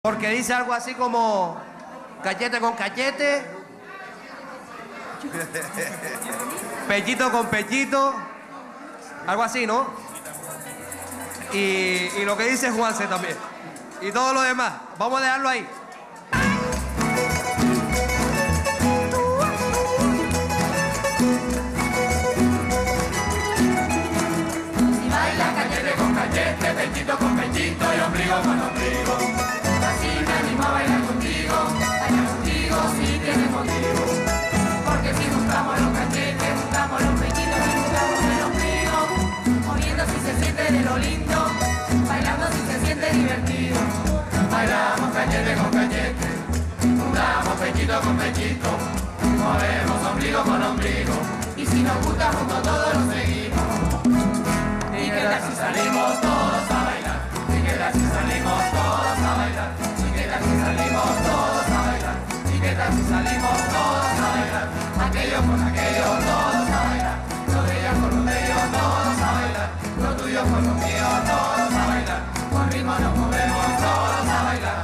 Porque dice algo así como cachete con cachete, pechito con pechito, algo así, ¿no? Y lo que dice Juanse también. Y todo lo demás. Vamos a dejarlo ahí. Si bailas cachete con cachete, pechito con pechito y ombligo con ombligo, así me animo a bailar contigo si tienes motivo. Porque si juntamos los cachetes, juntamos los pechitos y juntamos el ombligo, moviendo si se siente de lo lindo, bailando si se siente divertido. Bailamos cachete con cachete, juntamos pechito con pechito, movemos ombligo con ombligo, y si nos gusta juntos todos lo seguimos. ¿Y qué tal si salimos todos a bailar? ¿Y qué tal si salimos todos a bailar? ¿Y qué tal si salimos todos a bailar? ¿Y qué tal si salimos todos a bailar? Aquello con aquello, todos a bailar. Lo de ellos con lo de ellos, todos a bailar. Lo tuyo con lo mío, todos a bailar. Con ritmo nos movemos, todos a bailar.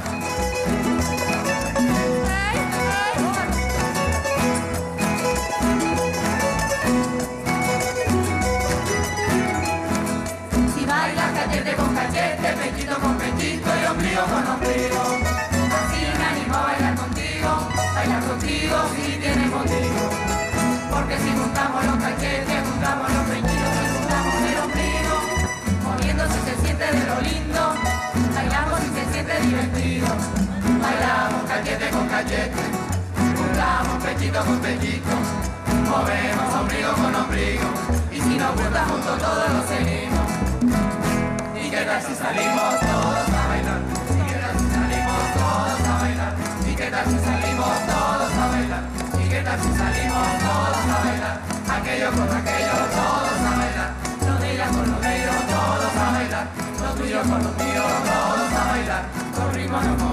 Si bailas cachete con cachete, pechito con pechito y ombligo con ombligo, así me animo a bailar contigo si tienes motivo. Porque si juntamos los cachetes, juntamos los pechitos y juntamos el ombligo, moviendo si se siente de lo lindo, bailamos si se siente divertido. Bailamos cachete con cachete, juntamos pechito con pechito, movemos ombligo con ombligo, y si nos gusta juntos todos lo seguimos. ¿Y qué tal si salimos todos a bailar? ¿Y qué tal si salimos todos a bailar? ¿Y qué tal si salimos todos a bailar? ¿Y qué tal si salimos todos a bailar? Aquello con aquello, todos a bailar. Lo de ella con lo de ellos, todos a bailar. Lo tuyo con lo mío, todos a bailar. Con ritmo nos